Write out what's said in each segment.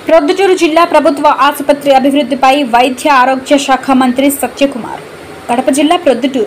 ప్రొద్దుటూరు జిల్లా ప్రభుత్వ ఆసుపత్రి అభివృద్ధిపై వైద్య ఆరోగ్య శాఖ మంత్రి సత్యకుమార్. కడప జిల్లా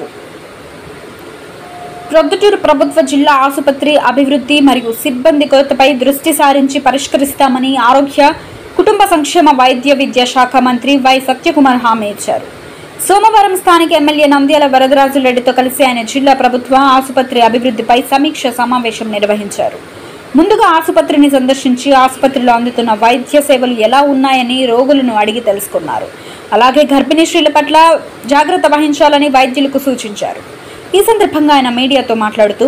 ప్రొద్దుటూరు ప్రభుత్వ జిల్లా ఆసుపత్రి అభివృద్ధి మరియు సిబ్బంది కొరతపై దృష్టి సారించి పరిష్కరిస్తామని ఆరోగ్య కుటుంబ సంక్షేమ వైద్య విద్యా శాఖ మంత్రి వై సత్యకుమార్ హామీ ఇచ్చారు. సోమవారం స్థానిక ఎమ్మెల్యే నంద్యాల వరదరాజురెడ్డితో కలిసి ఆయన జిల్లా ప్రభుత్వ ఆసుపత్రి అభివృద్ధిపై సమీక్ష సమావేశం నిర్వహించారు. ముందుగా ఆసుపత్రిని సందర్శించి ఆసుపత్రిలో అందుతున్న వైద్య సేవలు ఎలా ఉన్నాయని రోగులను అడిగి తెలుసుకున్నారు. అలాగే గర్భిణీ స్త్రీల పట్ల జాగ్రత్త వహించాలని వైద్యులకు సూచించారు. ఈ సందర్భంగా ఆయన మీడియాతో మాట్లాడుతూ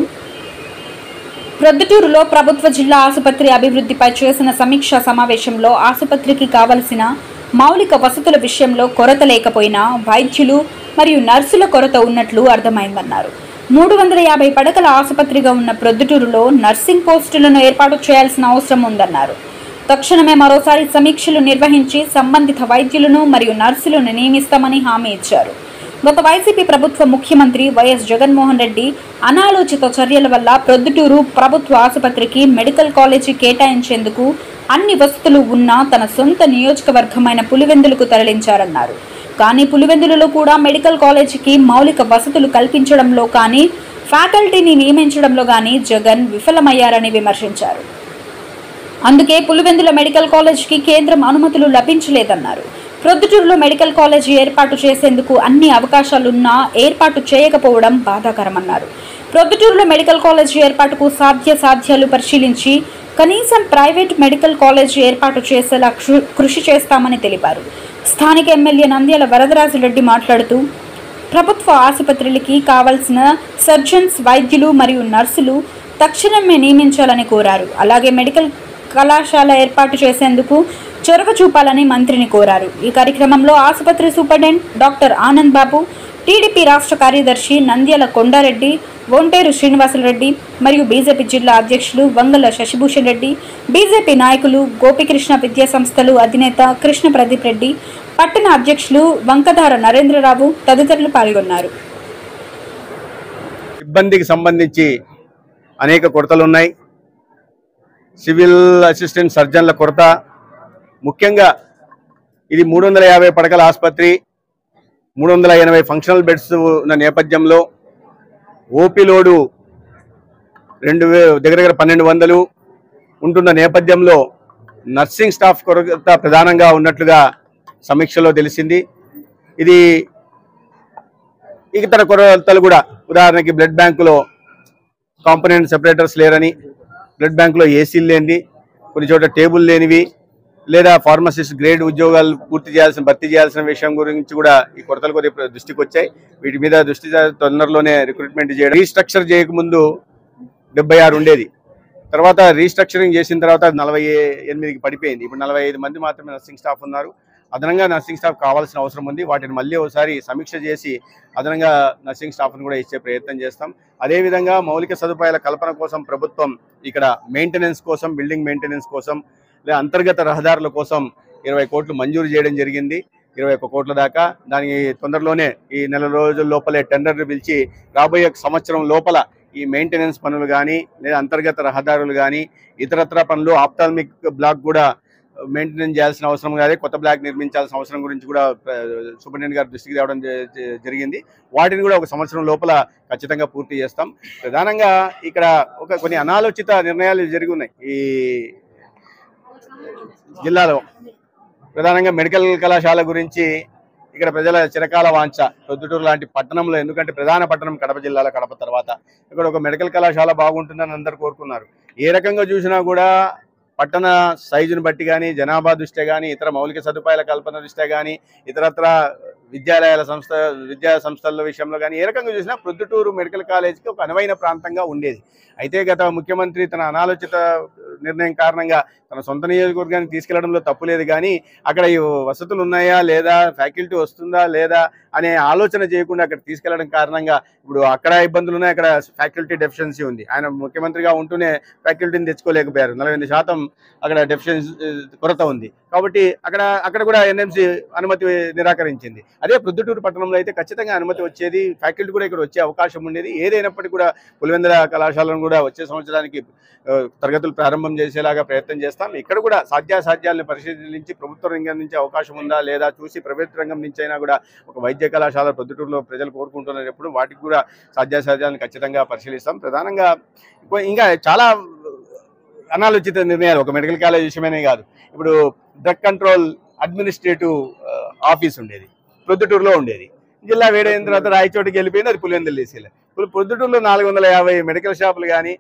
ప్రొద్దుటూరులో ప్రభుత్వ జిల్లా ఆసుపత్రి అభివృద్ధిపై చేసిన సమీక్షా సమావేశంలో ఆసుపత్రికి కావలసిన మౌలిక వసతుల విషయంలో కొరత లేకపోయినా వైద్యులు మరియు నర్సుల కొరత ఉన్నట్లు అర్థమైందన్నారు. 350 పడకల ఆసుపత్రిగా ఉన్న ప్రొద్దుటూరులో నర్సింగ్ పోస్టులను ఏర్పాటు చేయాల్సిన అవసరం ఉందన్నారు. తక్షణమే మరోసారి సమీక్షలు నిర్వహించి సంబంధిత వైద్యులను మరియు నర్సులను నియమిస్తామని హామీ ఇచ్చారు. గత వైసీపీ ప్రభుత్వ ముఖ్యమంత్రి వైఎస్ జగన్మోహన్ రెడ్డి అనాలోచిత చర్యల వల్ల ప్రొద్దుటూరు ప్రభుత్వ ఆసుపత్రికి మెడికల్ కాలేజీ కేటాయించేందుకు అన్ని వసతులు ఉన్నా తన సొంత నియోజకవర్గమైన పులివెందులకు తరలించారన్నారు. కానీ పులివెందులలో కూడా మెడికల్ కాలేజీకి మౌలిక వసతులు కల్పించడంలో కానీ ఫ్యాకల్టీని నియమించడంలో కానీ జగన్ విఫలమయ్యారని విమర్శించారు. అందుకే పులివెందుల మెడికల్ కాలేజీకి కేంద్రం అనుమతులు లభించలేదన్నారు. ప్రొద్దుటూరులో మెడికల్ కాలేజీ ఏర్పాటు చేసేందుకు అన్ని అవకాశాలున్నా ఏర్పాటు చేయకపోవడం బాధాకరమన్నారు. ప్రొద్దుటూరులో మెడికల్ కాలేజీ ఏర్పాటుకు సాధ్యాలు పరిశీలించి కనీసం ప్రైవేట్ మెడికల్ కాలేజీ ఏర్పాటు చేసేలా కృషి చేస్తామని తెలిపారు. స్థానిక ఎమ్మెల్యే నంద్యాల వరదరాజురెడ్డి మాట్లాడుతూ ప్రభుత్వ ఆసుపత్రులకి కావాల్సిన సర్జన్స్, వైద్యులు మరియు నర్సులు తక్షణమే నియమించాలని కోరారు. అలాగే మెడికల్ కళాశాల ఏర్పాటు చేసేందుకు చొరవ చూపాలని మంత్రిని కోరారు. ఈ కార్యక్రమంలో ఆసుపత్రి superintendent doctor Anand Babu, TDP రాష్ట్ర కార్యదర్శి నంద్యాల కొండారెడ్డి, ఒంటేరు శ్రీనివాసరెడ్డి మరియు బీజేపీ జిల్లా అధ్యక్షులు వంగల శశిభూషణ్ రెడ్డి, బీజేపీ నాయకులు గోపికృష్ణ విద్యా సంస్థలు అధినేత కృష్ణ ప్రదీప్ రెడ్డి, పట్టణ అధ్యక్షులు వంకధార నరేంద్రరావు తదితరులు పాల్గొన్నారు. సిబ్బందికి సంబంధించి అనేక కొరతలు ఉన్నాయి. సివిల్ అసిస్టెంట్ సర్జన్ల కొరత, ముఖ్యంగా ఇది 350 పడకల ఆసుపత్రి, 380 ఫంక్షనల్ బెడ్స్ ఉన్న నేపథ్యంలో ఓపీ లోడు దగ్గర 1200 ఉంటున్న నేపథ్యంలో నర్సింగ్ స్టాఫ్ కొరత ప్రధానంగా ఉన్నట్లుగా సమీక్షలో తెలిసింది. ఇది ఇతర కొరతలు కూడా, ఉదాహరణకి బ్లడ్ బ్యాంకులో కాంపోనెంట్ సెపరేటర్స్ లేరని, బ్లడ్ బ్యాంకులో ఏసీలు లేనిది, కొన్ని చోట్ల టేబుల్ లేనివి, లేదా ఫార్మసిస్ట్ గ్రేడ్ ఉద్యోగాలు భర్తీ చేయాల్సిన విషయం గురించి కూడా ఈ కొరతలు కొద్దిగా దృష్టికి వచ్చాయి. వీటి మీద దృష్టి తొందరలోనే రిక్రూట్మెంట్ చేయడం. రీస్ట్రక్చర్ చేయకముందు 76 ఉండేది, తర్వాత రీస్ట్రక్చరింగ్ చేసిన తర్వాత 48కి పడిపోయింది. ఇప్పుడు 45 మంది మాత్రమే నర్సింగ్ స్టాఫ్ ఉన్నారు. అదనంగా నర్సింగ్ స్టాఫ్ కావాల్సిన అవసరం ఉంది. వాటిని మళ్ళీ ఒకసారి సమీక్ష చేసి అదనంగా నర్సింగ్ స్టాఫ్ను కూడా ఇచ్చే ప్రయత్నం చేస్తాం. అదేవిధంగా మౌలిక సదుపాయాల కల్పన కోసం ప్రభుత్వం ఇక్కడ మెయింటెనెన్స్ కోసం, బిల్డింగ్ మెయింటెనెన్స్ కోసం, లేదా అంతర్గత రహదారుల కోసం 20 కోట్లు మంజూరు చేయడం జరిగింది. 21 కోట్ల దాకా. దానికి తొందరలోనే ఈ నెల రోజుల లోపలే టెండర్లు పిలిచి రాబోయే సంవత్సరం లోపల ఈ మెయింటెనెన్స్ పనులు కానీ, లేదా అంతర్గత రహదారులు కానీ, ఇతరత్ర పనులు, ఆప్థాల్మిక్ బ్లాక్ కూడా మెయింటెనెన్స్ చేయాల్సిన అవసరం కానీ, కొత్త బ్లాక్ నిర్మించాల్సిన అవసరం గురించి కూడా సూపరింటెండెంట్ గారు దృష్టికి రావడం జరిగింది. వాటిని కూడా 1 సంవత్సరం లోపల ఖచ్చితంగా పూర్తి చేస్తాం. ప్రధానంగా ఇక్కడ కొన్ని అనాలోచిత నిర్ణయాలు జరిగి ఉన్నాయి ఈ జిల్లాలో. ప్రధానంగా మెడికల్ కళాశాల గురించి ఇక్కడ ప్రజల చిరకాల వాంఛ. ప్రొద్దుటూరు లాంటి పట్టణంలో, ఎందుకంటే ప్రధాన పట్టణం కడప జిల్లాలో, కడప తర్వాత ఇక్కడ ఒక మెడికల్ కళాశాల బాగుంటుందని అందరూ కోరుకున్నారు. ఏ రకంగా చూసినా కూడా పట్టణ సైజును బట్టి కానీ, జనాభా దృష్ట్యా కానీ, ఇతర మౌలిక సదుపాయాల కల్పన దృష్ట్యా కానీ, ఇతరత్ర విద్యా సంస్థల విషయంలో కానీ ఏ రకంగా చూసినా ప్రొద్దుటూరు మెడికల్ కాలేజీకి ఒక అనువైన ప్రాంతంగా ఉండేది. అయితే గత ముఖ్యమంత్రి తన అనాలోచిత నిర్ణయం కారణంగా తన సొంత నియోజకవర్గానికి తీసుకెళ్లడంలో తప్పులేదు, కానీ అక్కడ ఈ వసతులు ఉన్నాయా లేదా, ఫ్యాకల్టీ వస్తుందా లేదా అనే ఆలోచన చేయకుండా అక్కడ తీసుకెళ్లడం కారణంగా ఇప్పుడు అక్కడ ఇబ్బందులు ఉన్నాయి, అక్కడ ఫ్యాకల్టీ డెఫిషియన్సీ ఉంది. ఆయన ముఖ్యమంత్రిగా ఉంటూనే ఫ్యాకల్టీని తెచ్చుకోలేకపోయారు. 48% అక్కడ డెఫిషియన్సీ కొరత ఉంది. కాబట్టి అక్కడ కూడా ఎన్ఎంసీ అనుమతి నిరాకరించింది. అదే ప్రొద్దుటూరు పట్టణంలో అయితే ఖచ్చితంగా అనుమతి వచ్చేది, ఫ్యాకల్టీ కూడా ఇక్కడ వచ్చే అవకాశం ఉండేది. ఏదైనప్పటికీ కూడా పులివెందుల కళాశాలను కూడా వచ్చే సంవత్సరానికి తరగతులు ప్రారంభం చేసేలాగా ప్రయత్నం చేస్తాం. ఇక్కడ కూడా సాధ్యాసాధ్యాలను పరిశీలించి ప్రభుత్వ రంగం నుంచి అవకాశం ఉందా లేదా చూసి ప్రైవేట్ రంగం నుంచి అయినా కూడా ఒక వైద్య కళాశాల ప్రొద్దుటూరులో ప్రజలు కోరుకుంటున్నప్పుడు వాటికి కూడా సాధ్యాసాధ్యాలను ఖచ్చితంగా పరిశీలిస్తాం. ప్రధానంగా ఇంకా చాలా అనాలోచిత నిర్ణయాలు ఒక మెడికల్ కాలేజ్ విషయమనే కాదు. ఇప్పుడు డ్రగ్ కంట్రోల్ అడ్మినిస్ట్రేటివ్ ఆఫీస్ ఉండేది, ప్రొద్దుటూరులో ఉండేది. జిల్లా వేడైన తర్వాత రాయచోటికి వెళ్ళిపోయింది, అది పులివెందులు తీసేయాలి. ప్రొద్దుటూరులో 450 మెడికల్ షాపులు కానీ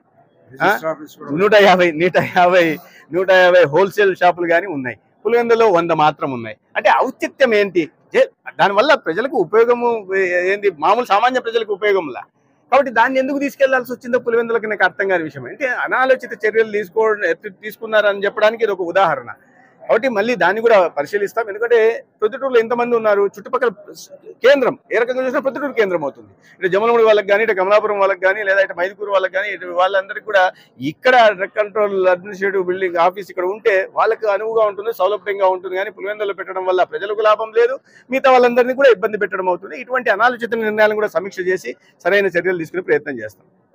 150 హోల్సేల్ షాపులు కానీ ఉన్నాయి. పులివెందులో 100 మాత్రం ఉన్నాయి. అంటే ఔచిత్యం ఏంటి? దానివల్ల ప్రజలకు ఉపయోగము ఏంటి? మామూలు సామాన్య ప్రజలకు ఉపయోగంలా. కాబట్టి దాన్ని ఎందుకు తీసుకెళ్లాల్సి వచ్చిందో పులివెందులకు నాకు అర్థం కాని విషయం. అంటే అనాలోచిత చర్యలు తీసుకున్నారని చెప్పడానికి ఇది ఒక ఉదాహరణ. కాబట్టి మళ్ళీ దాన్ని కూడా పరిశీలిస్తాం. ఎందుకంటే ప్రొద్దుటూరులో ఎంతమంది ఉన్నారు, చుట్టుపక్కల కేంద్రం ఏ రకంగా చూసినా ప్రొద్దుటూరు కేంద్రం అవుతుంది. ఇటు జమలమూడి వాళ్ళకి కానీ, ఇటు కమలాపురం వాళ్ళకి కానీ, లేదా ఇటు మైదుకూరు వాళ్ళకి కానీ, ఇటు వాళ్ళందరికీ కూడా ఇక్కడ drug control administrative building office ఇక్కడ ఉంటే వాళ్ళకి అనువుగా ఉంటుంది, సౌలభ్యంగా ఉంటుంది. కానీ పులివెందులో పెట్టడం వల్ల ప్రజలకు లాభం లేదు, మిగతా వాళ్ళందరినీ కూడా ఇబ్బంది పెట్టడం అవుతుంది. ఇటువంటి అనాలోచిత నిర్ణయాలను కూడా సమీక్ష చేసి సరైన చర్యలు తీసుకునే ప్రయత్నం చేస్తాం.